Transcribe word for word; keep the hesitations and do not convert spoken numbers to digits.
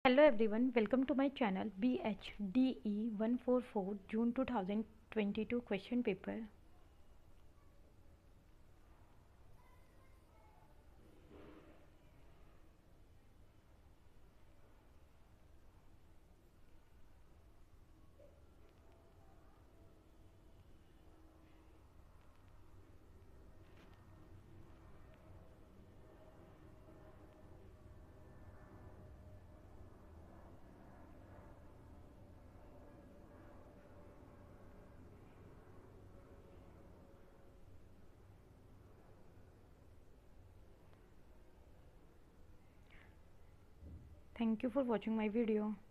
Hello everyone, welcome to my channel B H D E one forty-four June two thousand twenty-two question paper. Thank you for watching my video.